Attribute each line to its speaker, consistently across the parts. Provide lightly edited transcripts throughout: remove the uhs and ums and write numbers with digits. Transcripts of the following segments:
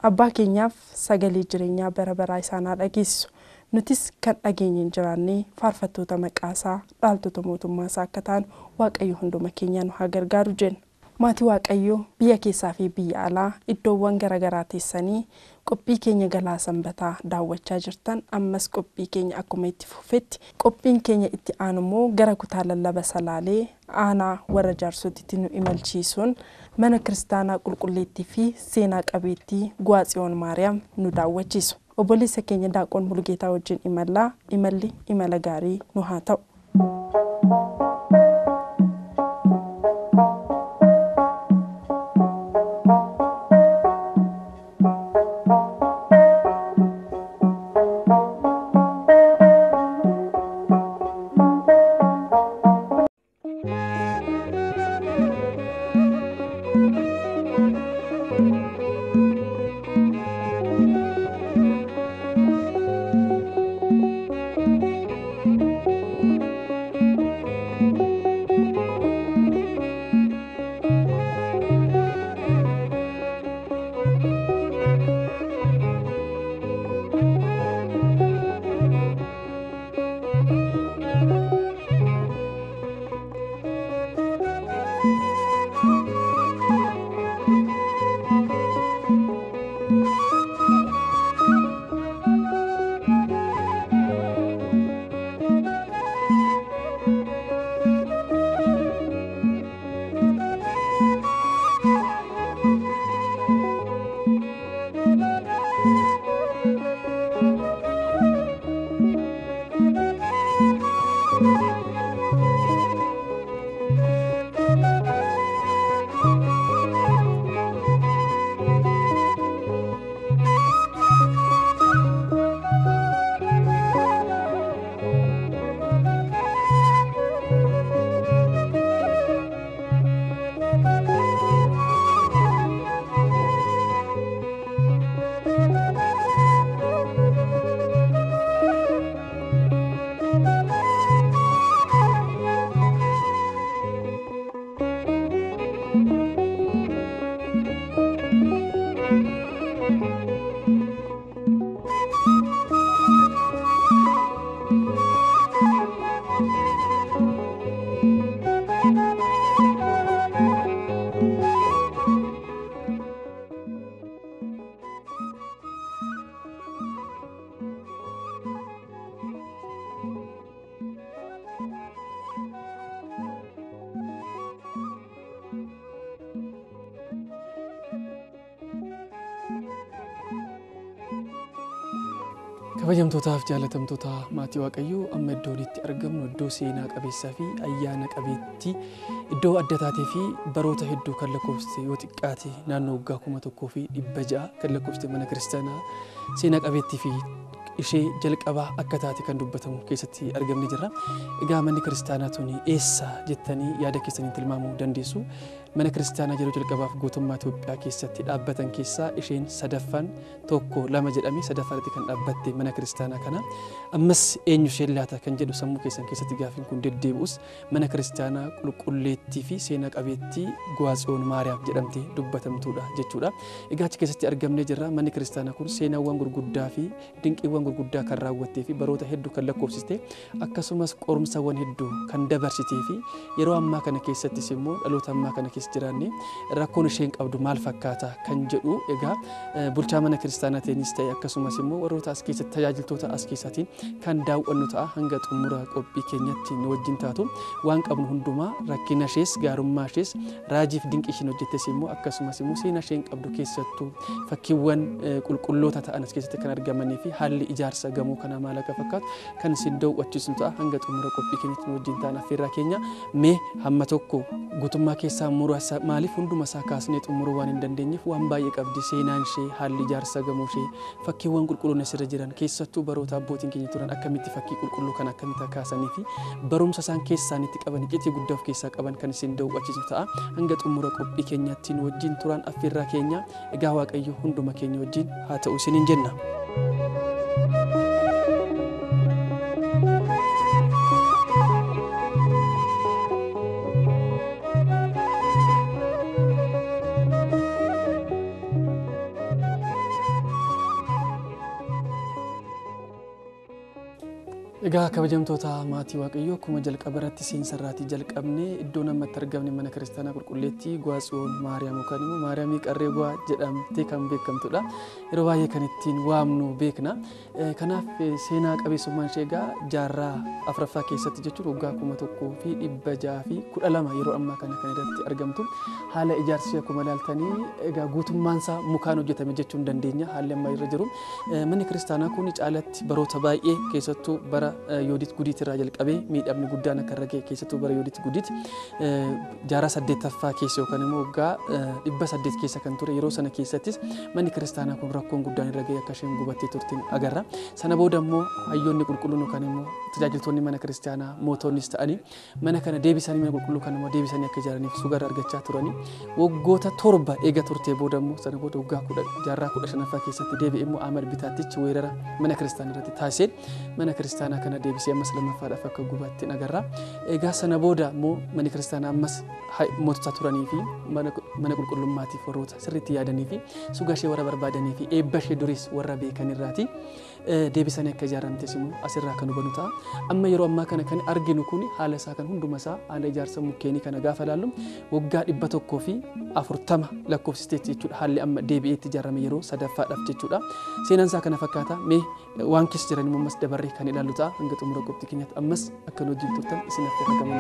Speaker 1: abbaa keenyaaf sagalee jireenyaa bara baraa isaanaa dhageessu. Nutis kan dhageenye jiraannee faarfattoota maqaasaa dhaaltota mootummaa isaa akka taanu Waaqayyo hunduma keenya nu haa gargaaru jenna. Maatii Waaqayyo biyya keessaa fi biyya alaa iddoowwan garaagaraa teessanii qophii keenya galaa sanbataa daawwachaa jirtan ammas qophii keenya akkuma itti fufetti qophiin keenya itti aanumoo gara kutaa lallaba Salaalee aanaa warra Jaarsotitti nu imalchiisuun mana kiristaanaa qulqulleettii fi seenaa qabeettii Gwaatsiyoon Maariyaam nu daawwachiisu. Obboleessa keenya Daaqoon Mulgeetaa wajjin imalli imala gaarii nu haa ta'u.
Speaker 2: kabajamtootaaf jaalatamtoota maatii Waaqayyoo amma iddoon itti argamnu iddoo seenaa qabeessaa fi ayyaana qabeettii iddoo adda taatee fi baroota hedduu kan lakkoofsite yoo xiqqaate naannoo waggaa 1600 kan lakkoofsite mana kiristaanaa seenaa qabeettii fi ishee jalqabaa akka taate kan dubbatamu keessatti argamne jirra. Egaa manni kiristaanaa tuni eessa jettanii yaada keessaniin tilmaamuu dandeessu. Mana kiristaanaa yeroo jalqabaaf gootummaa Itoophiyaa keessatti dhaabbatan keessaa isheen sadaffaan tokko lama jedhamee sadaffaatti kan dhaabbatte mana kiristaanaa kana. Ammas eenyu isheen laata kan jedhu sammuu keessan keessatti gaafiin kun deddeebi'us mana kiristaanaa qulqulleettii fi seenaa qabeettii Gwaatsiyoon Maariyaam jedhamtee dubbatamtuudha jechuudha. Egaa achi keessatti argamne jirra. Manni kiristaanaa kun seenaawwan gurguddaa fi dinqiiwwan gurguddaa kan raawwattee fi baroota hedduu kan lakkoofsiste akkasumas qorumsawwan hedduu kan dabarsitee fi yeroo ammaa kana keessattis immoo dhaloota ammaa kana jiraanne rakkoon isheen qabdu maal fakkaata kan jedhu egaa bulchaa mana kiristaanaa teenis ta'e akkasumas immoo warroota as keessatti tajaajiltoota as keessaatiin kan daawwannu ta'a hanga xumura qophii keenyatti nu wajjin taatu waan qabnu hundumaa rakkina ishees gaarummaa ishees raajiif dinqii isheen hojjettes immoo akkasumas immoo seenaa isheen qabdu keessattuu fakkiiwwan qulqulloota ta'an as keessatti kan argamanii fi haalli ijaarsa gamoo kana maal akka fakkaatu kan isin daawwachiisu ta'a hanga xumura qophii keenyatti nu wajjin ta'an affeerraa keenya mee hamma tokko guutummaa keessaa maaliif hunduma isaa kaasnee xumuruu waan hin dandeenyeef waan baay'ee qabdi seenaan ishee haalli ijaarsa gamoo ishee fakkiiwwan qulqulloonni asirra jiran keessattuu baroota abbootiin keenya turan akkamitti fakkii qulqulluu kan akkamitti kaasanii fi barumsa isaan keessaanitti qaban qitii guddaa of keessaa qaban kan isin daawwachiisu ta'a hanga xumura qophii keenyatti nu wajjin turan affeerraa keenya egaa Waaqayyo hunduma keenya wajjin haa ta'u isiniin jenna. Egaa kabajamtoota maatii Waaqayyoo akkuma jalqabarratti seensarraatii jalqabnee iddoo namatti argamne mana kiristaanaa qulqulleettii Gwaatsiyoon Maariyaam yookaan immoo Maariyaamii Qarree Gwaa jedhamtee kan beekamtudha. Yeroo baay'ee kan ittiin waamnu beekna. Kanaaf seenaa qabeessummaan ishee egaa jaarraa afuraffaa keessatti jechuun waggaa 1612 yeroo ammaa kana kan irratti argamtu. Haala ijaarsa akkuma ilaaltanii egaa guutummaan isaa mukaan hojjetame jechuun dandeenya. Haalli amma irra jiru manni kiristaanaa kun caalatti baroota baay'ee keessattuu bara Yoodit Gudiit irraa jalqabee miidhamni guddaan akka irra ga'e keessattuu bara Yoodit Gudiit jaarraa 8ffaa keessa yookaan immoo waggaa 800 keessa kan ture yeroo sana keessattis manni kiristaanaa kun rakkoon guddaan irra ga'e akka isheen gubattee turtiin agarra. Sana booda immoo hayyoonni qulqulluun yookaan immoo tajaajiltoonni mana kiristaanaa mootonnis ta'anii mana kana deebisanii mana qulqulluu kan immoo deebisanii akka ijaaraniif sugarra argachaa turanii waggoota 7 eega turtee booda immoo sana booda waggaa 10 jaarraa 15ffaa keessatti deebi'ee immoo Ahmad Bitaatichi weerara mana kiristaanaa irratti taasiseen mana kiristaanaa kana deebisee ammas lammaffaadhaaf akka gubatte agarra. Egaa sana booda immoo manni kiristaanaa ammas mootota turanii fi mana qulqullummaatiif warroota sirriitti yaadanii fi suga ishee warra barbaadanii fi eebba ishee duris warra beekan irraati deebisanii akka ijaaramtes immoo asirraa kan hubannu ta'a. Amma yeroo ammaa kana kan arginu kun haala isaa kan hunduma isaa haala ijaarsa mukkeenii kana gaafa ilaallu waggaa 140 lakkoofsisteetti jechuudha. Haalli amma deebi'eetti ijaarame yeroo sadaffaadhaaf jechuudha. Seenaan isaa kana fakkaata. Mee waan keessa jiran immoo ammas dabarree kan ilaallu ta'a. Hanga xumura qophii keenyaatti ammas akka nu wajjin turtan isin affeerra.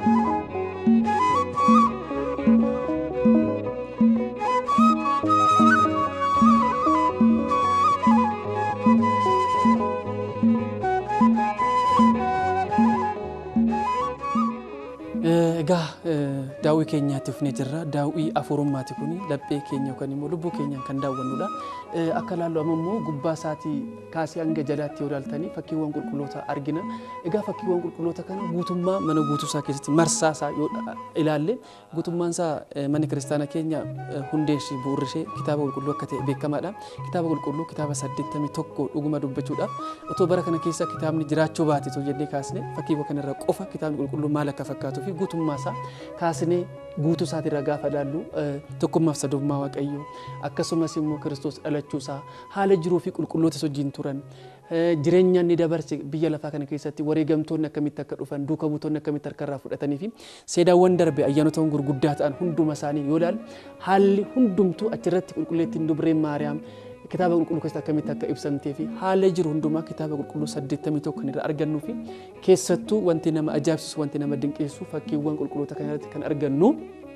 Speaker 2: Egaa daawwii keenyaatti dhufnee jirra. Daawwii afurummaati kuni laphee keenya yookaan immoo lubbuu keenyaan kan daawwannudha. Akka ilaallu amma immoo gubbaa isaatii kaasee hanga jalaatti yoo ilaaltanii fakkiiwwan qulqulloota argina. Egaa fakkiiwwan qulqulloota kana guutummaa mana guutuusaa keessatti marsaa isaa yoo ilaalle guutummaan isaa manni kiristaanaa keenya hundeeshi bu'uurri ishee kitaaba qulqulluu akka ta'e beekamaadha. Kitaaba qulqulluu kitaaba 81 dhuguma dubbachuudhaaf otoo bara kana keessa kitaabni jiraachuu baate too jennee kaasne fakkiiwwan kanarra qofa kitaabni qulqulluu maal akka fakkaatuu fi guutummaa isaa kaasnee guutuu isaatirra gaafa ilaallu tokkummaaf sadummaa Waaqayyoo akkasumas immoo Kiristoos dhalachuusaa haala jiruu fi qulqulloota wajjin turan jireenya inni dabarse biyya lafaa kana keessatti wareegamtoonni akkamitti akka dhufan duuka buutonni akkamitti harkarraa fudhatanii fi seedaawwan darbe ayyaanota gurguddaa ta'an hunduma isaanii yoo ilaalu haalli hundumtuu achirratti qulqulleettiin dubreen Maariyaam kitaaba qulqulluu keessatti akkamitti akka ibsamtee fi haala jiru hundumaa kitaaba qulqulluu 81 kan irraa argannuu fi keessattuu wanti nama ajaa'ibsiisu wanti nama dinqeessu fakkiiwwan qulqulloota kana irratti kan argannu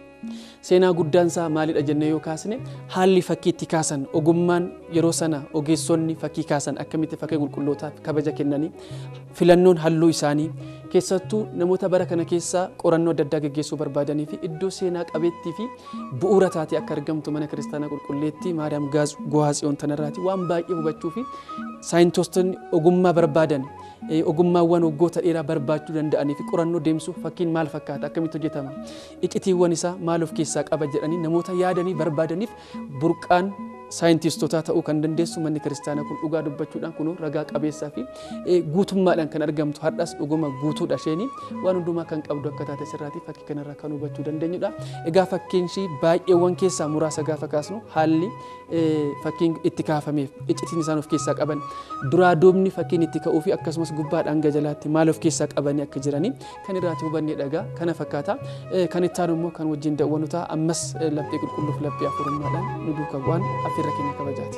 Speaker 2: seenaa guddaan isaa maalidha jennee yoo kaasne haalli fakkii itti kaasan ogummaan yeroo sana ogeessonni fakkii kaasan akkamitti fakkii qulqullootaaf kabaja kennanii filannoon halluu isaanii keessattuu namoota bara kana keessa qorannoo adda addaa gaggeessuu barbaadanii fi iddoo seenaa qabeettii fi bu'uura taatee akka argamtu mana kiristaanaa qulqulleettii Maariyaam Gwaatsiyoon tanarraati waan baay'ee hubachuu fi saayintistoonni ogummaa barbaadan ogummaawwan waggoota dheeraa barbaachuu danda'anii fi qorannoo deemsuuf fakkiin maal fakkaata akkamitti hojjetama icitiiwwan isaa maal of keessaa qaba jedhanii namoota yaadanii barbaadaniif burqaan saayintistoota ta'uu kan dandeessu manni kiristaanaa kun dhugaa dubbachuudhaan kun ragaa qabeessaa fi guutummaadhaan kan argamtu har'as dhuguma guutuudha isheenii waan hundumaa kan qabdu akka taate sirraati fakkii kanarraa kan hubachuu dandeenyudha. Egaa fakkiin ishii baay'eewwan keessaa muraasa gaafa kaasnu haalli fakkiin itti kaafameef iccitiin isaan of keessaa qaban duraa duubni fakkiin itti ka'uu fi akkasumas gubbaadhaan hanga jalaatti maal of keessaa qabanii akka jiranii kan irraati hubannee dhagaa kana fakkaata. Kan itti aanu immoo kan wajjin daawwannu ta'a ammas laphee qulqulluuf laphee afurummaadhaan nu duukaa waan affeerra keenya kabajaati.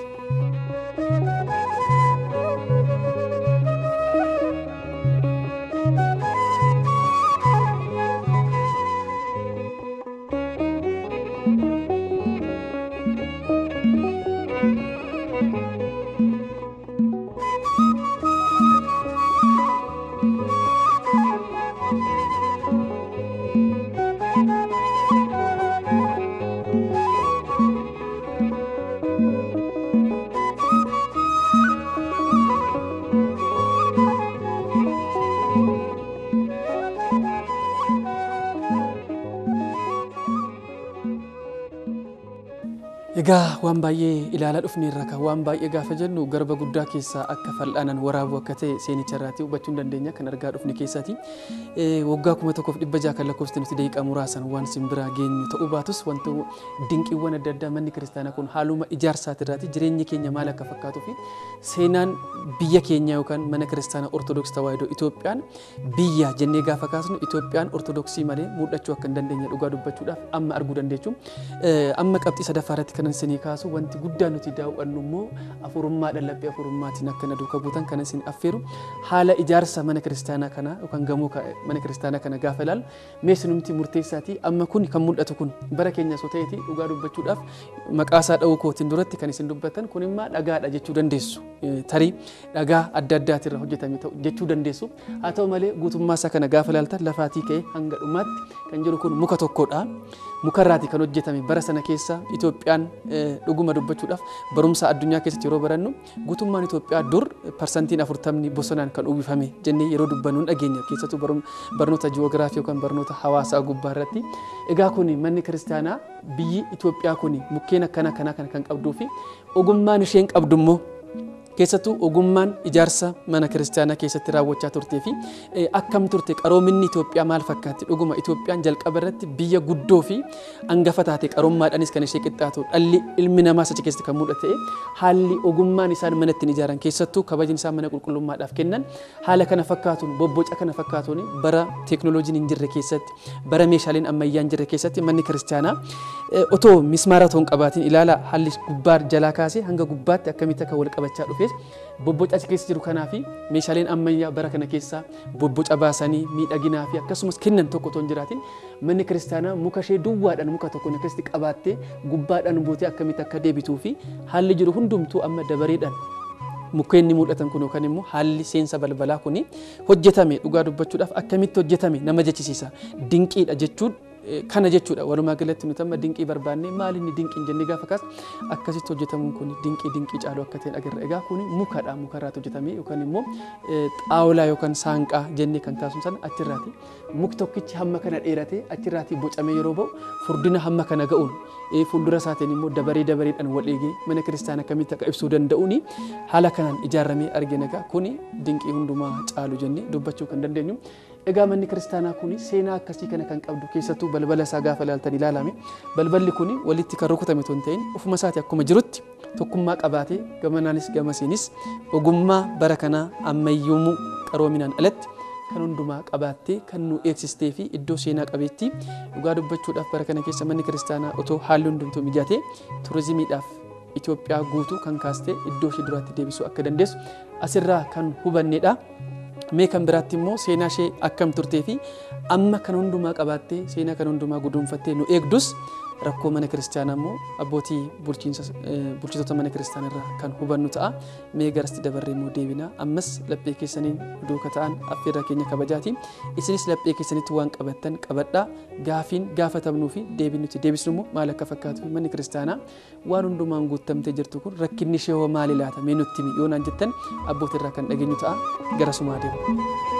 Speaker 2: Egaa waan baay'ee ilaalaa dhufneerra kan waan baay'ee gaafa jennu garba guddaa keessaa akka fal'aanaan waraabuu akka ta'e seenicharraatti hubachuu hin dandeenya kan argaa dhufne keessaati. Waggaa 1600 kan lakkoofsite nuti daqiiqaa muraasan waan simbiraa geenyu ta'uu baatus wanti dinqiiwwan adda addaa manni kiristaanaa kun haaluma ijaarsaatirraati jireenyi keenya maal akka fakkaatuu fi seenaan biyya keenya yookaan mana kiristaanaa Ortodoksii Tawaahidoo Itoophiyaan biyya jennee gaafa kaasnu Itoophiyaan Ortodoksii malee mul'achuu akka hin dandeenye dhugaa dubbachuudhaaf amma arguu dandeechu. Amma qabxii sadaffaarratti kanan isinii kaasu wanti guddaan nuti daawwannu immoo afurummaa dhallaphee afurummaatiin akka na duuka buutan kan isin affeeru haala ijaarsa mana kiristaanaa kana yookaan gamoo mana kiristaanaa kana gaafa ilaalu meessinumti murteessaati. Amma kun kan mul'atu kun bara keenya osoo ta'eeti dhugaa dubbachuudhaaf maqaasaa dha'uu kootiin duratti kan isin dubbatan kun immoo dhagaadha jechuu dandeessu. Tarii dhagaa adda addaatirra hojjetame ta'u jechuu dandeessu. Haa ta'u malee guutummaa isaa kana gaafa ilaaltan lafaatii ka'ee hanga dhumaatti kan jiru kun muka tokkodha. Mukarraati kan hojjetame bara sana keessa Itoophiyaan dhuguma dubbachuudhaaf barumsa addunyaa keessatti yeroo barannu guutummaan Itoophiyaa dur parsantiin 40 bosonaan kan uwwifame jennee yeroo dubbannu dhageenya keessattuu barnoota ji'oogiraafii yookaan barnoota hawaasaa gubbaa irratti. Egaa kun manni kiristaanaa biyyi Itoophiyaa kun mukkeen akkana kan qabduu fi ogummaan isheen qabdu immoo keessattuu ogummaan ijaarsa mana kiristaanaa keessatti raawwachaa turtee fi akkam turte qaroominni Itoophiyaa maal fakkaatti dhuguma Itoophiyaan jalqaba irratti biyya guddoo fi hangafa taate qaroommaadhaanis kan ishee qixxaatu dhalli ilmi namaa achi keessatti kan mul'ate haalli ogummaan isaan mana ittiin ijaaran keessattuu kabajni isaan mana qulqullummaadhaaf kennan haala kana fakkaatuun bobboca kana fakkaatuun bara teeknooloojiin hin jirre keessatti bara meeshaaleen ammayyaa hin jirre keessatti manni kiristaanaa otoo mismaara ta'uun qabaatiin ilaala haalli gubbaa jalaa kaasee hanga gubbaatti akkamitti akka wal qabachaa dhufe bobboca achi keessa jiru kanaa fi meeshaaleen ammayyaa bara kana keessa bobboca baasanii miidhaginaa fi akkasumas kennan tokko otoo hin jiraatin manni kiristaanaa muka ishee duwwaadhaan muka tokko keessatti qabaattee gubbaadhaan buutee akkamitti akka deebituu fi haalli jiru hundumtuu amma dabareedhaan mukkeen ni mul'atan kun yookaan immoo haalli seensa balbalaa kun hojjetame dhugaa dubbachuudhaaf akkamitti hojjetame nama jechisiisa dinqiidha jechuun. Kana jechuudha walumaa galatti nuti amma dinqii barbaanne maal inni dinqiin jennee gaafa kaas akkasitti hojjetamuun kun dinqii caalu akka ta'e agarra. Egaa kun mukadha mukarraatti hojjetame yookaan immoo xaawulaa yookaan saanqaa jennee kan taasisu sana achirraati mukti tokkichi hamma kana dheerate achirraati bocamee yeroo ba'u furdina hamma kana ga'uun fuuldura isaatiin immoo dabareedhaan wal eegee mana kiristaanaa akkamitti akka ibsuu danda'uun haala kanaan ijaarramee argina. Egaa kun dinqii hundumaa caalu jennee dubbachuu kan dandeenyu. Egaa manni kiristaanaa kun seenaa akkasii kana kan qabdu keessattuu balbala isaa gaafa ilaaltan ilaalame balballi kun walitti kan rukutame ton ta'in ofuma isaati akkuma jirutti tokkummaa qabaatee gamanaanis gamasiinis ogummaa bara kanaa ammayyumuu qaroominaan alatti kan hundumaa qabaattee kan nu eegsistee fi iddoo seenaa qabeettii dhugaa dubbachuudhaaf bara kana keessa manni kiristaanaa otoo haalli hundumtuu mijatee turizimiidhaaf Itoophiyaa guutuu kan kaastee iddoo ishee duraatti deebisuu akka dandeessu asirraa kan hubannedha. Mee kan biraatti immoo seenaa ishee akkam turtee fi amma kan hundumaa qabaattee seenaa kan hundumaa guduunfattee nu eegdus rakkoo mana kiristaanaa immoo abbootii bulchitoota mana kiristaanaa irraa kan hubannu ta'a. Mee garasti dabarree immoo deebina ammas laphee keessaniin duuka ta'an affeerraa keenya kabajaatiin isinis laphee keessanitti waan qabattan qabadhaa gaafiin gaafatamnuu fi deebiin nuti deebisnu immoo maal akka fakkaatu fi manni kiristaanaa waan hundumaan guuttamtee jirtu kun rakkinni ishee hoo maali laata mee nutti himi yoo naan jettan abbootii irraa kan dhageenyu ta'a gara sumaa deemu.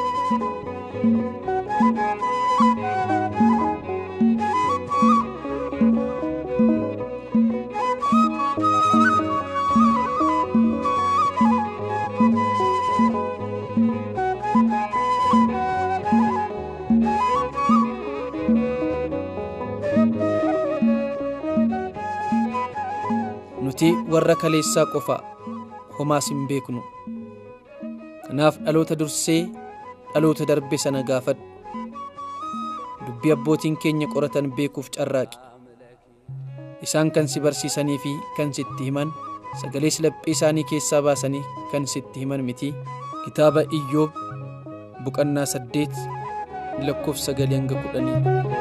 Speaker 3: Nuti warra kaleessaa qofa homaas hin beeknu. Kanaaf dhaloota dursee dhaloota darbe sana gaafadhu. Dubbii abbootiin keenya qoratan beekuuf carraaqi. Isaan kan si barsiisanii fi kan sitti himan sagalee laphee isaanii keessaa baasanii kan sitti himan miti. Kitaaba Iyyoob boqonnaa 8 lakkoofsa 9-10.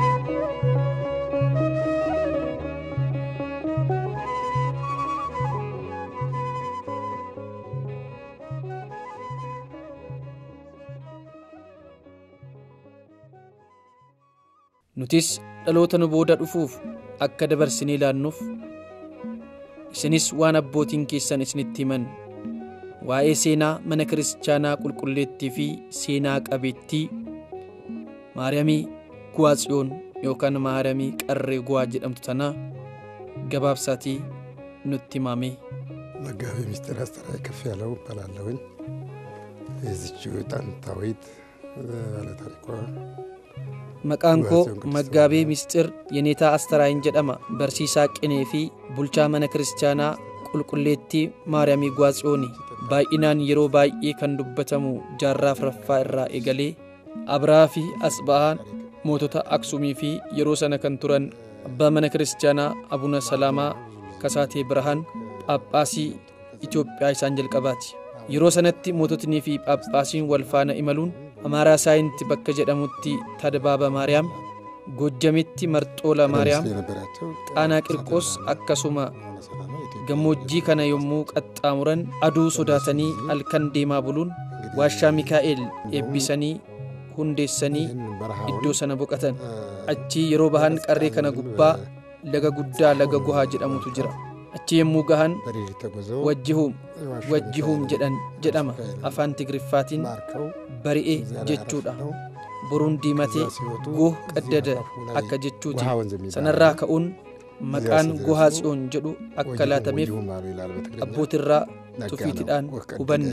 Speaker 3: Nutis dhaloota nu booda dhufuuf akka dabarsinee ilaannuuf isinis waan abbootiin keessan isinitti himan waa'ee seenaa mana kiristaanaa qulqulleettii fi seenaa qabeettii Maariyaamii Guwaatsiyoon yookaan Maariyaamii Qarree Guwaa jedhamtu tana gabaabsaatii nutti himame.
Speaker 4: መጋቤ ምስጢር አስተራይ ከፍ ያለው እባላለሁኝ። የዚች ጥንታዊት ባለታሪኳ
Speaker 3: maqaan koo Maggaabee Misxir Yeneetaa Astaraayin jedhama. Barsiisaa qinee fi bulchaa mana kiristaanaa qulqulleettii Maariyaamii Gwaatsiyooni. Baay'inaan yeroo baay'ee kan dubbatamu jaarraa afuraffaa irraa eegalee Abrahaa fi Asba'aan mootota Aksumii fi yeroo sana kan turan abbaa mana kiristaanaa Abuna Salaamaa Kasaatee Birhaan Phaaphaasii Itoophiyaa isaan jalqabaati. Yeroo sanatti moototnii fi Phaaphaasiin wal faana imaluun Amaaraa Saayinti bakka jedhamutti Tadbaaba Maariyaam, Gojjamitti Marxoola Maariyaam, Xaanaa Qirqos akkasuma gammoojjii kana yommuu qaxxaamuran aduu sodaatanii halkan deemaa buluun waashaa Mikaa'el eebbisanii hundeessanii iddoo sana boqatan. Achi yeroo bahan qarree kana laga guddaa laga Gohaa jedhamutu jira. Achi yommuu gahan wajjihuum jedhama. Afaan Tigriffaatiin bari'ee jechuudha. Boruun diimatee Goh qaddada akka jechuuti. Sanarraa ka'uun maqaan Gohaa Tsiyoon jedhu akka laatameef abbootirraa tufiitidhaan hubanne.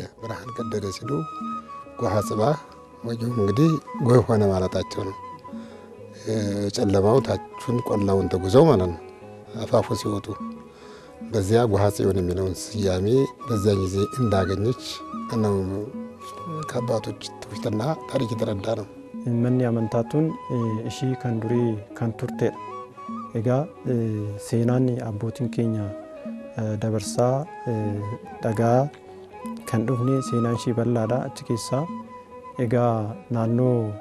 Speaker 4: ጎሃ ጽባ ወጁም እንግዲህ ጎህ ሆነ ማለታቸው ነው። ጨለማው ታቹን ቆላውን ተጉዘው ማለት ነው። አፋፉ ሲወጡ በዚያ ጎሃ ጽዮን የሚለውን ስያሜ በዚያ ጊዜ እንዳገኘች ነው ከአባቶች ትውፊትና ታሪክ የተረዳ ነው።
Speaker 5: ምን ያመንታቱን እሺ ከንዱሪ ከንቱርቴ ኤጋ ሴናን አቦቲን ኬኛ ደበርሳ ደጋ ከንዱፍኔ ሴናን ሺ በላዳ አችኬሳ ኤጋ ናኖ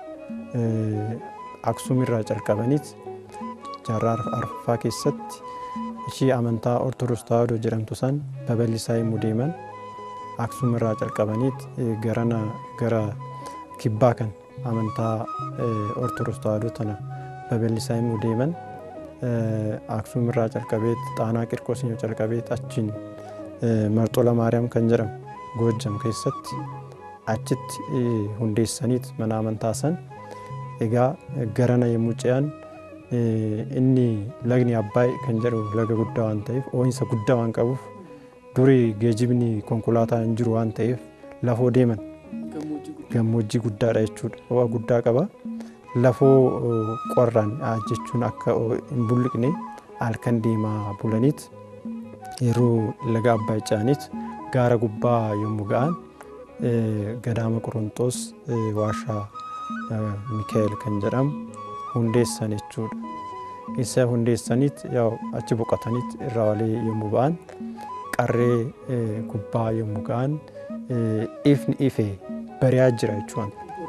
Speaker 5: አክሱሚራ ጨርቀበኒት ጃራር አርፋ ኬሰት እሺ አመንታ ኦርቶዶክስ ተዋሕዶ ጀረምቱሳን በበሊሳይ ሙዴመን አክሱሚራ ጨርቀበኒት ገራ ኪባከን አመንታ ኦርቶዶክስ ተዋሕዶ ተና በበሊሳይ ሙዴመን አክሱሚራ ጨርቀቤት ጣና ቂርቆስኝ ጨርቀቤት አችን መርጦላ ማርያም ከንጀረም ጎጀም ከሰት አችት ሁንዴሰኒት መናመንታሰን ኤጋ ገረና የሙጨያን እኒ ለግኒ አባይ ከንጀሩ ለገ ጉዳዋን ተይፍ ኦይንሰ ጉዳዋን ቀቡፍ ዱሪ ገጅብኒ ኮንኩላታ እንጅሩ ዋን ተይፍ ለፎ ዴመን ገሞጂ ጉዳዳ ይቹድ ኦ ጉዳ ቀባ ለፎ ቆራን አጀቹን አከ ኢምቡልቅኔ አልከን ዲማ ቡለኒት ይሩ ለጋ አባይ ጫኒት ጋራ ጉባ የሙጋን ገዳመ ቆሮንጦስ ዋሻ ሚካኤል ከንጀራም ሁንዴሰን ይቹድ ኢሰ ሁንዴሰኒት ያው አቺ ቦቀተኒት ራዋሌ የሙባን ቀሬ ጉባ የሙጋን ኢፍን ኢፌ በሪያ ጅራቹን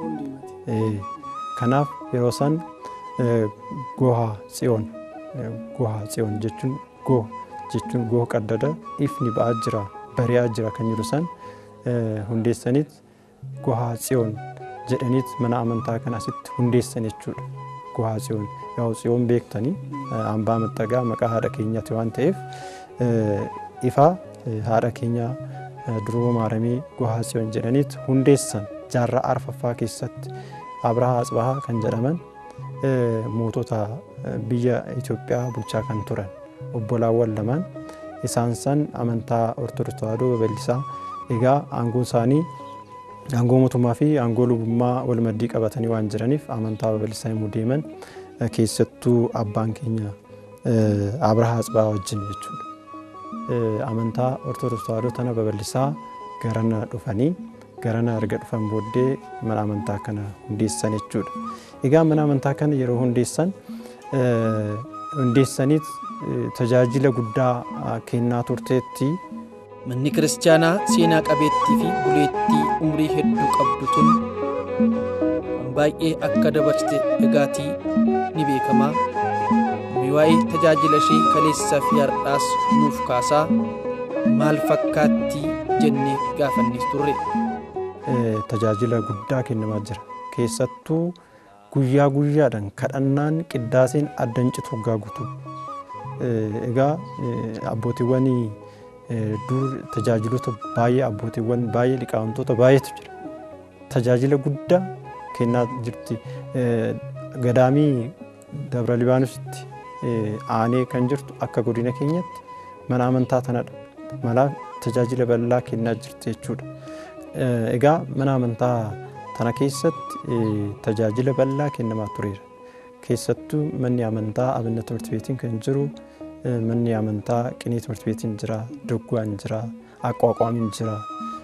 Speaker 5: ከናፍ የሮሰን ጎሃ ጽዮን ጀቹን ጎህ ቀደደ ኢፍኒ ባጅራ በሪያ ጅራ ከኝሩሰን ሁንዴሰኒት ጎሃ ጽዮን ጀደኒት መና አመንታ ከናሲት ሁንዴሰን ይቹድ ጎሃ ጽዮን ያው ጽዮን ቤክተኒ አምባ መጠጋ መቃ ሀደ ኬኛ ተዋን ተይፍ ኢፋ ሀደ ኬኛ ድሮ ማረሚ ጎሃ ጽዮን ጀደኒት ሁንዴሰን ጃራ አርፈፋ ኬሰት አብርሃ አጽባሃ ከንጀረመን ሞቶታ ብያ ኢትዮጵያ ቡልቻ ከንቱረን ኦቦላወል ለማን ኢሳንሰን አመንታ ኦርቶዶክስ ተዋሕዶ በበሊሳ ኤጋ አንጎሳኒ አንጎሞቱማ ፊ አንጎሉማ ወልመዲ ቀበተኒ ዋንጅረኒፍ አመንታ በበሊሳ ሙዴመን ኬሰቱ አባን ኬኛ አብርሃ አጽባሃ ወጅን ይቹ አመንታ ኦርቶዶክስ ተዋሕዶ ተና በበሊሳ ገረና ዱፈኒ ገረና እርገ ዱፈን ቦዴ መና አመንታ ከና ሁንዴሰን ይቹድ ኤጋ መና አመንታ ከና የሮ ሁንዴሰኒት ተጃጅለ ጉዳ ኬና ቱርቴቲ
Speaker 3: manni kiristaanaa seenaa qabeettii fi buleettii umrii hedduu qabduun baay'ee akka dabarsite dhagaatii ni beekama. Miwaa'ee tajaajila ishee kaleessaa fi har'aas nuuf kaasaa maal fakkaatti jennee gaafannis turre.
Speaker 5: Tajaajila guddaa kennamaa jira. Keessattuu guyyaa guyyaadhaan kadhannaan qiddaaseen addancitu waggaa guutu. Egaa abbootiiwwan dur tajaajilota baay'ee abbootiiwwan baay'ee liqaamtota baay'eetu jira. Tajaajila guddaa kennaa jirti. Gadaamii Dabra Libaanoositti aanee kan jirtu akka godina keenyatti mana amantaa tanadha. Mala tajaajila bal'aa kennaa jirti jechuudha. Egaa mana amantaa tana keessatti tajaajila bal'aa kennamaa tureera. Keessattuu manni amantaa abinna timirti beetiin kan jiru, manni amantaa qinee timirti beetiin jira, doggaan jira, aqwaaqwaamiin jira,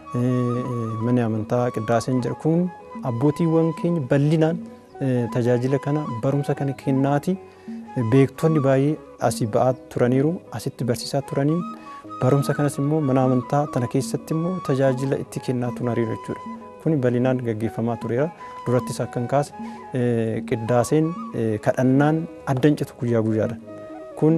Speaker 5: manni amantaa qiddaaseen jira. Kun abbootiiwwan keenya bal'inaan tajaajila kana barumsa kana kennaati. Beektonni baay'ee asii ba'aa turaniiru, asitti barsiisaa turaniin barumsa kanas immoo mana amantaa tana keessatti immoo tajaajila itti kennaa turaniiru jechuudha. Kun bal'inaan gaggeeffamaa tureera. Durattis akkan kaase qiddaaseen kadhannaan addan citu guyyaa guyyaadha. Kun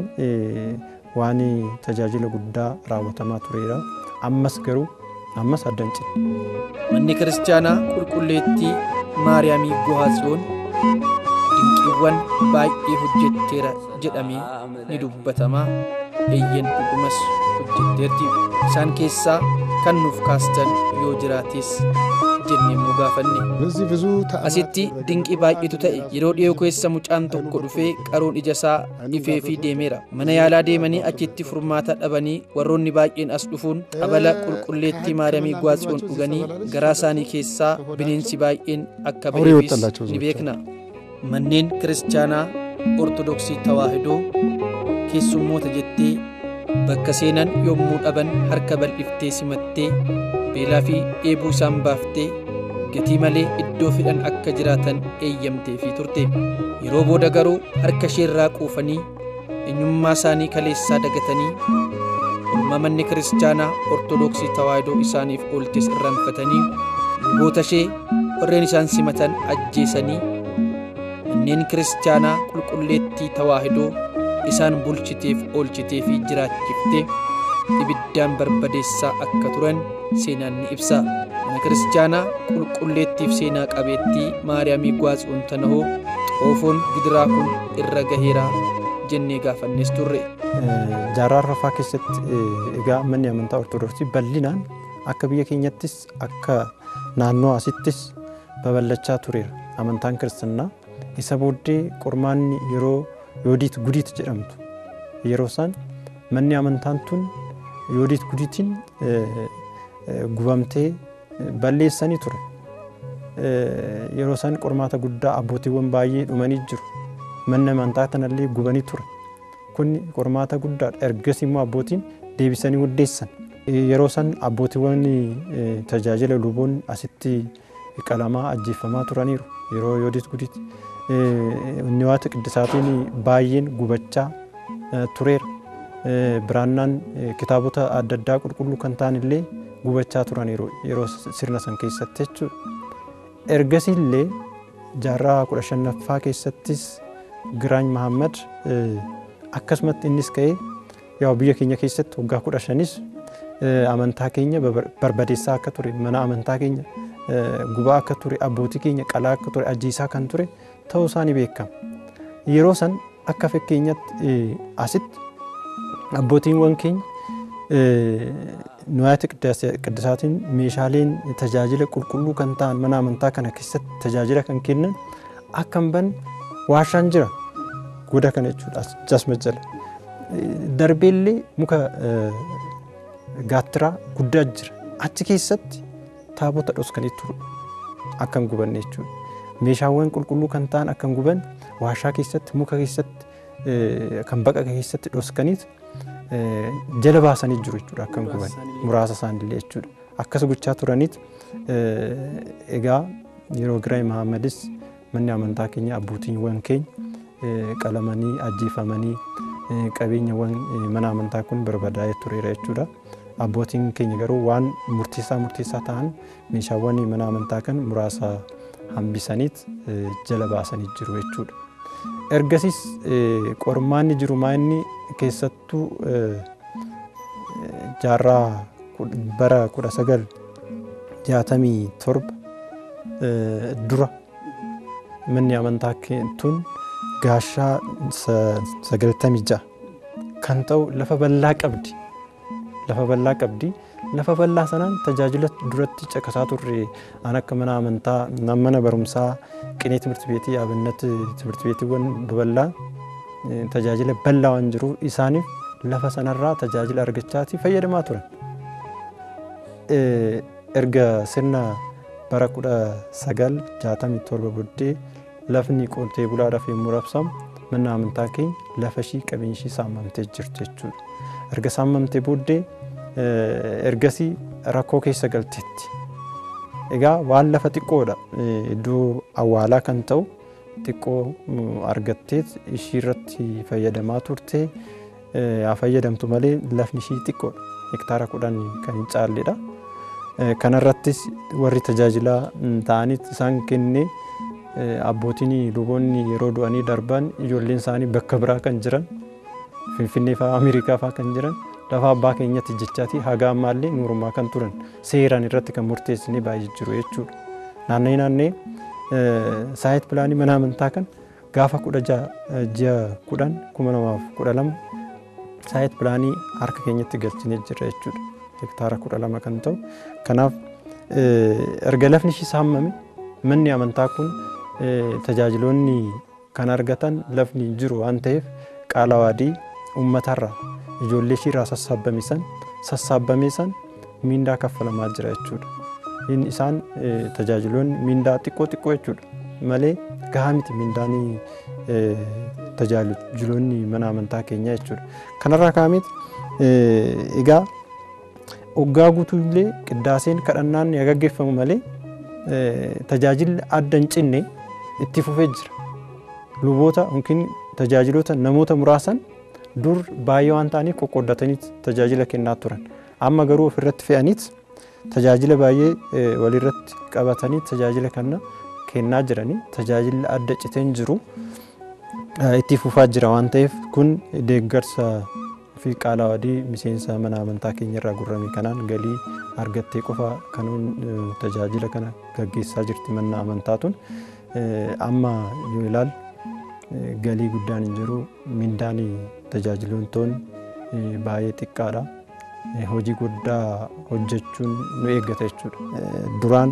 Speaker 5: waan tajaajila guddaa raawwatamaa tureera. Ammas garuu addan citu.
Speaker 3: Manni kiristaanaa qulqulleettii Maariyaamii Gohaa Tsiyoon dinqiiwwan baay'ee hojjetteera jedhamee ni dubbatama. Eeyyen dhugumas hojjetteerti. Isaan keessaa kan nuuf kaastan yoo jiraates jennee immoo gaafanne. Asitti dinqii baay'eetu ta'e. Yeroo dhiyoo keessa mucaan tokko dhufee qaroon ija isaa ifee fi deemeera. Mana yaalaa deemanii achitti furmaata dhabanii warroonni baay'een as dhufuun xabala qulqulleettii Maariyaamii Gohaa Tsiyoon dhuganii garaa isaanii keessaa bineensi baay'een akka ba'eefis ni beekna. Manneen kiristaanaa Ortodoksii Tawaahidoo keessummoota jettee bakka seenan yommuu dhaban harka bal'iftee simattee beelaa fi dheebuu isaan baaftee gatii malee iddoo fedhan akka jiraatan eeyyamtee fi turte. Yeroo booda garuu harka isheerraa quufanii eenyummaa isaanii kaleessaa dagatanii oolmaa manni kiristaanaa Ortodoksii Tawaahidoo isaaniif ooltes irraanfatanii luboota ishee warreen isaan simatan ajjeesanii manneen kiristaanaa qulqulleettii Tawaahidoo isaan bulchiteef oolchitee fi jiraachiftee ibiddaan barbadeessaa akka turan seenaan ni ibsa. Mana kiristaanaa qulqulleettiif seenaa qabeettii Maariyaamii Gohaa Tsiyoon tanahoo xoofoon gidiraa kun irra gaheeraa jennee gaafannes turre.
Speaker 5: Jaarraa arfaffaa keessatti egaa manni amantaa Ortodoksii bal'inaan akka biyya keenyattis akka naannoo asittis babal'achaa tureera. Amantaan kiristaanaa isa booddee qormaanni yeroo Yoodiit Gudiit jedhamtu yeroo isaan manni amantaan tun Yoodiit Gudiitiin gubamtee balleessanii ture. Yeroo isaan qormaata guddaa abbootiiwwan baay'ee dhumanii jiru. Manni amantaa tanallee gubanii ture. Kun qormaata guddaadha. Ergasii immoo abbootiin deebisanii hundeessan. Yeroo isaan abbootiiwwan tajaajila luboonni asitti qalamaa ajjeeffamaa turaniiru. Yeroo Yoodiit Gudiit niwaata qiddisaatiin baay'een gubachaa tureera. Biraannaan kitaabota adda addaa qulqulluu kan ta'an illee gubachaa turaniiru yeroo sirna san keessatti jechuudha. Ergasii illee jaarraa 15ffaa keessattis Giraany Mahammad akkasumatti innis ka'ee yaa biyya keenya keessatti waggaa 15nis amantaa keenya barbadeessaa akka ture, mana amantaa keenya gubaa akka ture, abbootii keenya qalaa akka ture, ajjeesaa kan ture ta'uu isaa ni beekama. Yeroo san akka fakkeenyatti asitti abbootiiwwan keenya niwaata qiddisaatiin meeshaaleen tajaajila qulqulluu kan ta'an mana amantaa kana keessatti tajaajila kan kennan akka hin banne waashaan jira. Goda kana jechuudha asuma jala. Darbeellee muka gaattiraa guddaa jira. Achi keessatti taabota dhoskanii turu akka hin gubanne jechuudha. Meeshaawwan qulqulluu kan ta'an akka hin gubanne waashaa keessatti muka keessatti kan baqa keessatti dhoskaniit jala baasanii jiru jechuudha akka hin gubanne muraasa isaaniillee jechuudha. Akkas gochaa turaniit egaa yeroo Giraany Mahammadis manni amantaa keenya abbootiiwwan keenya qalamanii ajjeefamanii qabeenyawwan mana amantaa kun barbadaa'ee tureera jechuudha. Abbootiin keenya garuu waan murteessaa ta'an meeshaawwan mana amantaa kan muraasa hambisaniit jala baasanii jiru jechuudha. Ergasiis qormaanni jiru maa'inni keessattuu jaarraa bara 1967 dura manni amantaa tun gaashaa 96 kan ta'u lafa bal'aa qabdi. Lafa bal'aa sanaan tajaajila duratti caqasaa turre an akka mana amantaa mana barumsaa qinee timirti beetii abinnet timirti beetiiwwan babal'aa tajaajila bal'aa waan jiruuf isaaniif lafa sanarraa tajaajila argachaatii fayyadamaa turan. Erga sirna bara 1967 booddee lafni qotee bulaadhaaf yommuu raabsamu manni amantaa keenya lafa ishii qabeenya ishii saamamtee jirti jechuudha. Erga saamamtee booddee ergasii rakkoo keessa galteetti. Egaa waan lafa xiqqoodha iddoo awwaalaa kan ta'u xiqqoo argattee ishii irratti fayyadamaa turte haa fayyadamtu malee lafni ishii xiqqoodha. Hektaara 10 kan hin caalledha. Kanarrattis warri tajaajilaa ta'anii isaan kennee abbootiin luboonni yeroo du'anii darban ijoolleen isaanii bakka biraa kan jiran Finfinnee fa'aa Ameerikaa fa'aa kan jiran lafa abbaa keenyatti jechaati haga ammaallee nuurumaa kan turan seeraan irratti kan murteessanii baay'ee jiru jechuudha. Naannee saayit pilaanii mana amantaa kan gaafa 16/10/2012 saayit pilaanii harka keenyatti galchinee jira jechuudha. Hektaara 12 kan ta'u. Kanaaf erga lafni ishii saamame manni amantaa kun tajaajiloonni kan argatan lafni jiru waan ta'eef qaala waadii uummatarraa ijoollee ishii irraa sassaabame san miindaa kaffalamaa jira jechuudha. Isaan tajaajiloonni miindaa xiqqoo jechuudha malee gahaa miti miindaanii tajaajiloonni mana amantaa keenyaa jechuudha. Kanarraa ka'ameet egaa waggaa guutuullee qiddaaseen kadhannaan ni gaggeeffamu malee tajaajilli adda hin cinne itti fufee jira. Luboota yookiin tajaajiloota namoota muraasan dur baay'ee waan ta'aniif qoqqooddatanii tajaajila kennaa turan. Amma garuu ofirratti fe'aniit tajaajila baay'ee walirratti qabatanii tajaajila kana kennaa jiranii tajaajilli adda citeen jiru itti fufaa jira waan ta'eef kun deeggarsa fi qaala waadii miseensa mana amantaa keenya irraa gurrame kanaan galii argattee qofa kanuun tajaajila kana gaggeessaa jirti manni amantaa tun. Amma yoo ilaal galii guddaan hin jiru mindaan tajaajiloonni baay'ee xiqqaadha. Hojii guddaa hojjechuun nu eeggata jechuudha. Duraan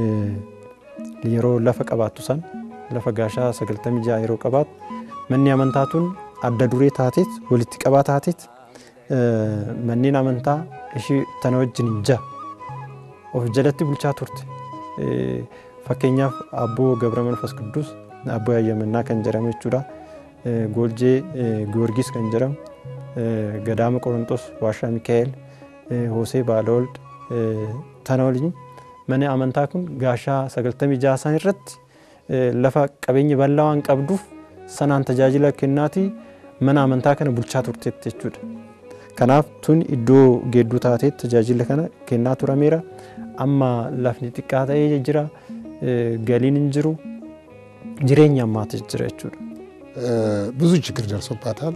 Speaker 5: yeroo lafa qabaattu san lafa gaashaa 96 yeroo qabaattu manni amantaa tun adda duree taateet walitti qabaa taateet manneen amantaa ishii tana wajjin ja'a of jalatti bulchaa turte. Fakkeenyaaf Abboo Gabra Manfas Qidduus Abboo Yayyamannaa kan jedhamu jechuudha. Gooljee Giyoorgis kan jedhamu Gadaama Qorontos Waashaa Mikaa'el Hoosee Baalawold tana waliin manni amantaa kun gaashaa 96 san irratti lafa qabeenya bal'aa waan qabduuf sanaan tajaajila kennaatii mana amantaa kana bulchaa turteetti jechuudha. Kanaaf tun iddoo geedduu taatee tajaajila kana kennaa turameera. Amma lafni xiqqaa ta'ee jira, galiin hin jiru, jireenya ammaati jira jechuudha.
Speaker 4: ብዙ ችግር ደርሶባታል።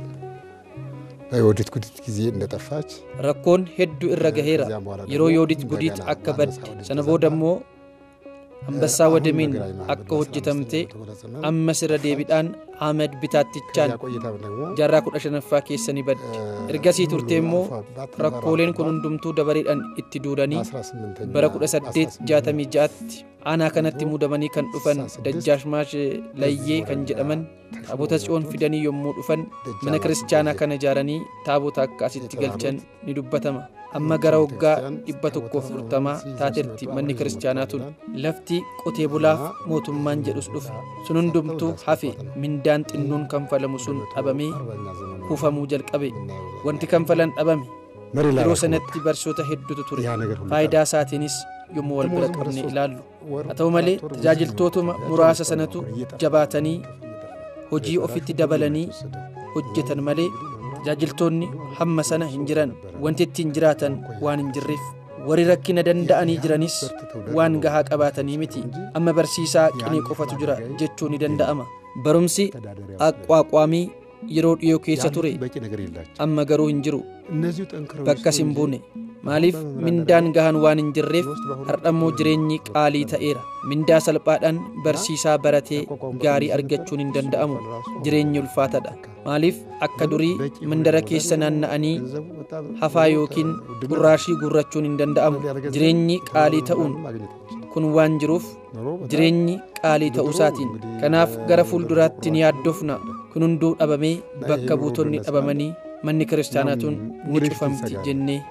Speaker 4: በዮዲት ጉዲት ጊዜ እንደጠፋች
Speaker 3: rakkoon hedduu irra gaheera. Yeroo yoodit gudiit akka badde sana boodammoo Ambassaa Wadamiin akka hojjetamte ammas irra deebiidhaan Ahmed Bitaattichaan jaarraa 15ffaa keessa ni badde. Ergasii turtee immoo rakkooleen kun hundumtuu dabareedhaan itti duudanii bara 1866tti aanaa kanatti muudamanii kan dhufan Dajjaashmaash Layyee kan jedhaman taabota Tsiyoon fidanii yommuu dhufan mana kiristaanaa kana ijaaranii taabota akka asitti galchan ni dubbatama. Amma gara waggaa 140 taateerti manni kiristaanaa tun. Lafti qotee bulaaf mootummaan jedhus dhufe. Sun hundumtuu hafe mindaan xinnoon kanfalamu sun dhabamee kuufamuu jalqabe. Wanti kanfalan dhabame. Yeroo sanatti barsoota hedduutu ture. Faayidaa isaatiinis yommuu wal bira qabne ilaallu. Haa ta'u malee tajaajiltootuma muraasa sanatu jabaatanii hojii ofitti dabalanii hojjetan malee tajaajiltoonni hamma sana hin jiran. Wanti ittiin jiraatan waan hin jirreef warri rakkina danda'anii jiranis waan gahaa qabaatanii miti. Amma barsiisaa qinee qofatu jira jechuun ni danda'ama. Barumsi aqwaaqwaamii yeroo dhiyoo keessa ture amma garuu hin jiru. Bakkas hin buune. Maaliif mindaan gahaan waan hin jirreef hardhammoo jireenyi qaalii ta'eera. Mindaa salphaadhaan barsiisaa baratee gaarii argachuun hin danda'amu. Jireenyi ulfaatadha. Maaliif akka durii mandara keessa naanna'anii hafaa yookiin xurraashii guurrachuun hin danda'amu. Jireenyi qaalii ta'uun kun waan jiruuf jireenyi qaalii ta'uu isaatiin kanaaf gara fuulduraatti ni yaaddofna kun hunduu dhabamee bakka buutonni dhabamanii manni kiristaanaatuun ni cufamti jennee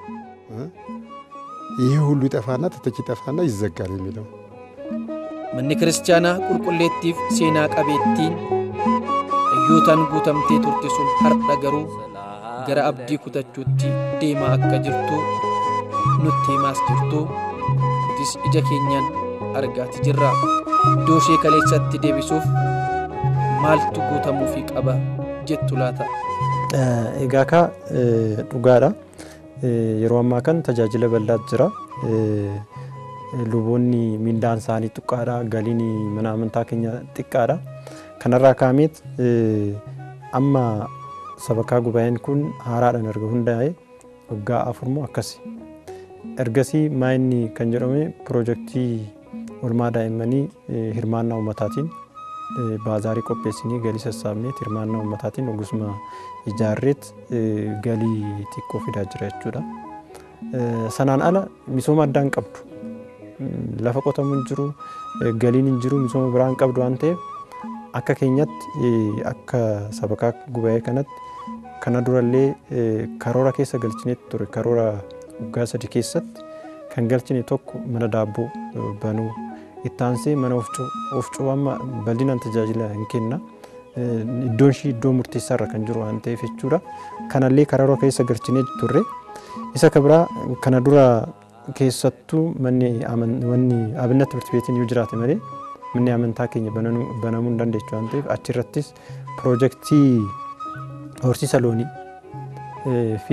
Speaker 4: ይህ ሁሉ ይጠፋና ተተኪ ይጠፋና ይዘጋል የሚለው
Speaker 3: manni kiristaanaa qulqulleettiif seenaa qabeettiin ayyootaan guutamtee turte sun har'a garuu gara abdii kutachuutti deemaa akka jirtu nutti himaas jirtu nutis ija keenyaan argaati jirra iddoo ishee kaleessatti deebisuuf maaltu guutamuufii qaba jettu laata
Speaker 5: egaa ka dhugaadha yeroo ammaa kan tajaajila bal'aatu jira luboonni mindaan isaanii xiqqaadha galiin mana amantaa keenya xiqqaadha kanarraa kaameet amma sabakaa gubaa'een kun haaraadhaan erga hundaa'e waggaa 4 moo akkasi ergasii maayinni kan jedhame piroojeektii oolmaa daa'immanii hirmaannaa uummataatiin baazaarii qopheessinii galii sassaabneet hirmaannaa uummataatiin ogusuma ijaarreet galii xiqqoo fidaa jira jechuudha. Sanaan ala misooma addaan qabdu lafa qotamu hin jiru galiin hin jiru misooma biraan qabdu waan ta'eef akka keenyatti akka sabakaa gubaa'ee kanatti kana durallee karoora keessa galchineet ture karoora waggaa 3 keessatti kan galchine tokko mana daabboo banuu itti aansee mana ofcuu amma bal'inaan tajaajila hin kenna iddoon ishii iddoo murteessaarra kan jiru waan ta'eef jechuudha kanallee karoora keessa galchinee turre isa kabraa kana dura keessattuu manni abinna timirti beetiin yoo jiraate malee manni amantaa keenya banamuu hin dandeessu waan ta'eef achirrattis piroojeektii horsiisa loonii fi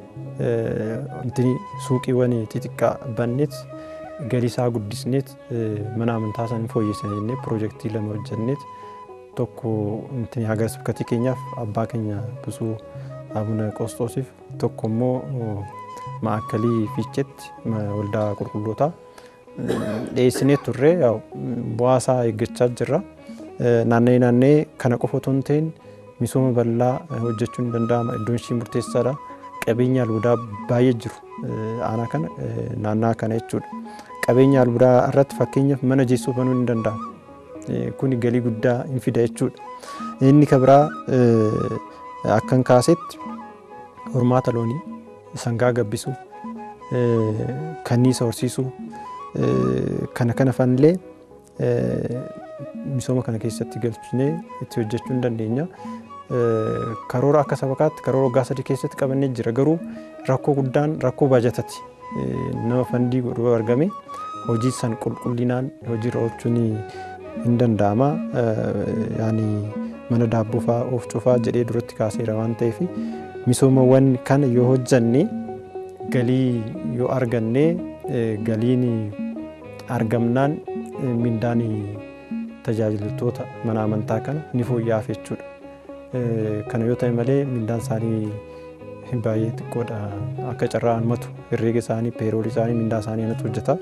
Speaker 5: suuqiiwwan xixiqqaa banneet galii isaa guddisneet mana amantaa san fooyyessan jennee piroojeektii 2 hojjenneet tokko hagar sibkatii keenyaaf abbaa keenya Bisuu Abuna Qoosxoosiif tokko immoo maakkalii fiichetti waldaa qulqullootaa dhiyeessinee turre bu'aasaa eeggachaa jirra naannee kana qofa otoo hin ta'in misooma bal'aa hojjechuun ni danda'ama iddoon ishii murteessaadha qabeenya albuudaa baay'ee jiru aanaa kana naannaa kana jechuudha qabeenya albuudaa irratti fakkeenyaaf mana jeessoo banuu ni danda'ama kun galii guddaa hin fida jechuudha inni kabraa akkan kaasetti hormaata loonii sangaa gabbisuu kanniisa horsiisuu kana fanillee misooma kana keessatti galchinee itti hojjechuu ni dandeenya karoora akka sabakaatti karoora waggaa 3 keessatti qabannee jira garuu rakkoo guddaan rakkoo baajatati nama fandii godhuu argame hojii san qulqullinaan hojiirra oolchuun hin danda'ama yaani mana daabboo fa'aa of cufaa jedhee duratti kaaseera waan ta'eef misoomawwan kana yoo hojjanne galii yoo arganne galiin argamnaan mindaan tajaajiltoota mana amantaa kana ni fooyya'aaf jechuudha. Kana yoo ta'e malee mindaan isaanii baay'ee xiqqoodha akka carraa anmatu herreega isaanii peeroolii isaanii mindaa isaanii anatu hojjeta.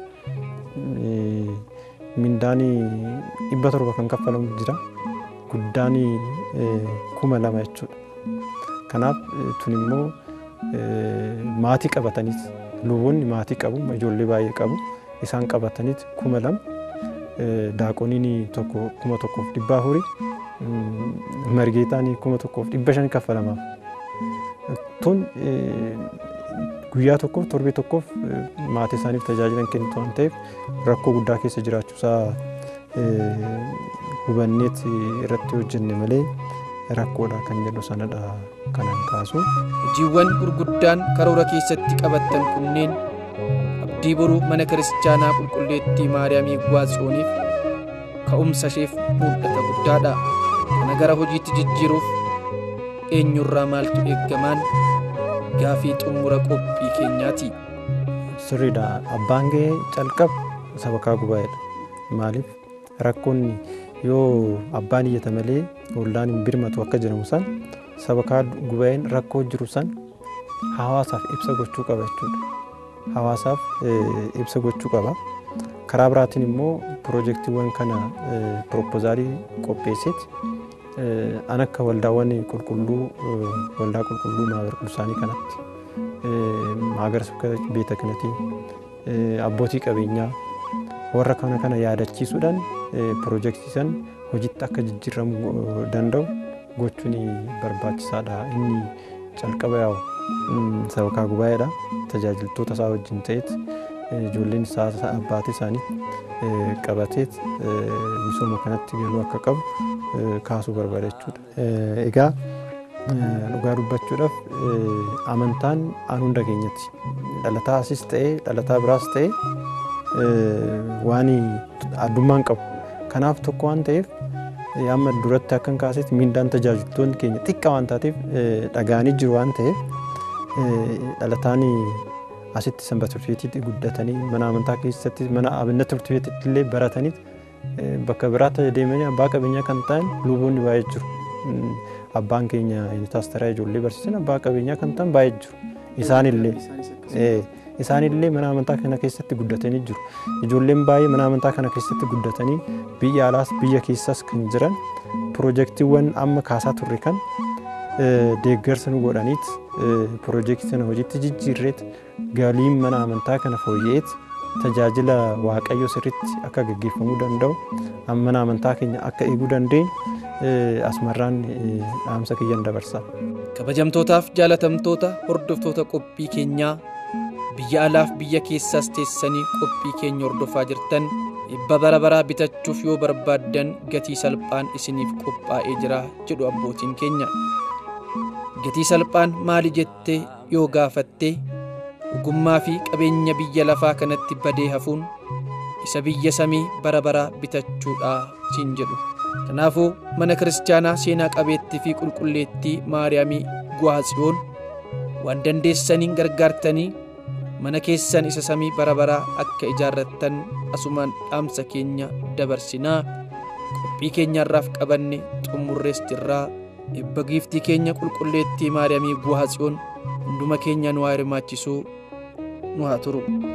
Speaker 5: Mindaan 700 kan kaffalamu jira guddaan 2,000 jechuudha. Kanaaf tun immoo maatii qabataniis luboonni maatii qabu ijoollee baay'ee qabu isaan qabataniis 2,000 daaqoniin tokko 1,400 margeetaan 1,500 kaffalamaaf. Tun guyyaa tokkoof torbee tokkoof maatii isaaniif tajaajilan kennitu waan ta'eef rakkoo guddaa keessa jiraachuusaa hubanneet irratti hojjenne malee rakkoodha kan jedhu sanadha kanan kaasu.
Speaker 3: Hojiiwwan gurguddaan karoora keessatti qabattan kunneen abdii boruu mana kiristaanaa qulqulleettii Maariyaamii Gwaatsiyooniif ka'umsa isheef mul'ata guddaadha. Kana gara hojiitti jijjiiruuf eenyurraa maaltu eeggamaan gaafii xumura qophii keenyaati.
Speaker 5: Sirriidha abbaan gahee calqaba sabakaa gubaa'eedha. Maaliif rakkoonni yoo abbaan iyyata malee ollaan hin birmatu akka jedhamu san sabakaa gubaa'een rakkoo jiru san hawaasaaf ibsa gochuu qaba jechuudha. Hawaasaaf ibsa gochuu qaba. Karaa biraatiin immoo piroojeektiiwwan kana piroopoozaalii qopheesseeti an akka waldaawwan qulqulluu waldaa qulqulluu maagar qulqullaanii kanatti maagar beeta kanatiin abbootii qabeenyaa warra kana yaadachiisuudhaan piroojeektii san hojiitti akka jijjiiramuu danda'u gochuun barbaachisaadha. Inni calqaba yaa'u sabakaa gubaa'eedha. Tajaajiltoota isaa wajjin ta'eet ijoolleen isaa abbaatii isaanii qabateet misooma kanatti galuu akka qabu kaasuu barbaada jechuudha. Egaa dhugaa dubbachuudhaaf amantaan aan hunda keenyatti dhalataa asis ta'ee dhalataa biraas ta'ee waan addummaan qabu. Kanaaf tokko waan ta'eef amma duratti akkan kaasetti miindaan tajaajiltoonni keenya xiqqaa waan taateef dhagaanii jiru waan ta'eef dhalataan asitti sanbata turtiitti guddatanii mana amantaa keessatti mana abinata turtiitti illee baratanii bakka biraatti deemanii abbaa qabeenyaa kan ta'an luboonni baay'ee jiru. Abbaan keenya taasteraa ijoollee barsiisan abbaa qabeenyaa kan ta'an baay'ee jiru. Isaanillee mana amantaa kana keessatti guddatanii jiru. Ijoolleen baay'ee mana amantaa kana keessatti guddatanii biyya alaas biyya keessaas kan jiran piroojeektiiwwan amma kaasaa turre kan deeggarsa nu godhaniit piroojeektii sana hojiitti jijjiirreet galiin mana amantaa kana fooyya'eet tajaajila waaqayyo sirriitti akka gaggeeffamuu danda'u mana amantaa keenya akka eeguu dandeenyu asmarraan dhaamsa kiyyan dabarsa.
Speaker 3: Kabajamtootaaf jaalatamtoota hordoftoota qophii keenyaa biyya alaaf biyya keessaas teessanii qophii keenya hordofaa jirtan eebba bara baraa bitachuuf yoo barbaaddan gatii salphaan isiniif qophaa'ee jira jedhu abbootiin keenya. Gatii salphaan maali jettee yoo gaafatte ogummaa fi qabeenya biyya lafaa kanatti badee hafuun isa biyya samii bara baraa bitachuudha siin jedhu. Kanaafuu mana kiristaanaa seenaa qabeettii fi qulqulleettii Maariyaamii Guhaa Tsiyoon waan dandeessaniin gargaartanii mana keessan isa samii bara baraa akka ijaarrattan asumaan dhaamsa keenya dabarsinaa. Qophii keenyaarraaf qabanne xumurrees jirraa. Eebba giiftii keenya qulqulleettii Maariyaamii Guhaa Tsiyoon hunduma keenya nu haa hirmaachisuu nu haa turu.